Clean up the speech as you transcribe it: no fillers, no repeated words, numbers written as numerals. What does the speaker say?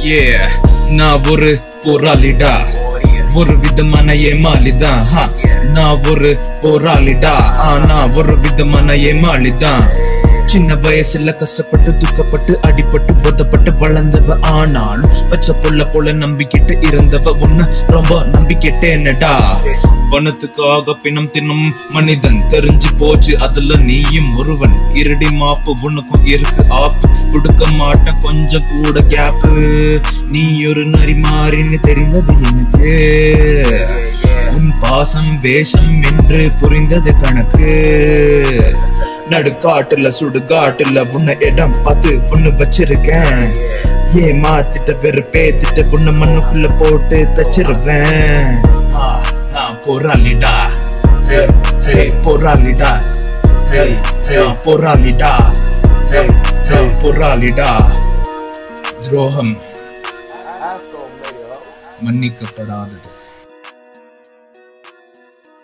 நான் ஒரு போராளிடா, ஒரு விதமான ஏமாளிதான். நான் ஒரு போராளிடா, நான் ஒரு விதமான ஏமாளிதான். சின்ன வயசுல கஷ்டப்பட்டு துக்கப்பட்டு அடிபட்டு உதப்பட்டு வளர்ந்தவ, ஆனாலும் பச்சை புள்ள போல நம்பிக்கிட்டு இருந்தவ உன்ன ரொம்ப நம்பிக்கிட்டேனடா. பணத்துக்காக பிணம் தின்னும் மனிதன் தெரிஞ்சு போச்சு, அதுல நீயும் ஒருவன். இருடி மாப்பு உனக்கும் இருக்கு ஆப்பு, கொடுக்க மாட்டேன் கொஞ்சம் கூட கேப்பு. நீ ஒரு நரி மாறின்னு தெரிந்தது எனக்கு, உன் பாசம் வேஷம் என்று புரிந்தது கணக்கு. நடுக்காட்டுல சுடுகாட்டுல உன்னை இடம் பார்த்து ஒண்ணு வச்சிருக்கேன். மாத்திட்ட வெறுப்பேத்திட்ட உன்னை மண்ணுக்குள்ள போட்டு தச்சிருவேன். போராளிடா, போராளிடா, போராளிடா, போராளிடா. துரோகம் மன்னிக்கப்படாதது.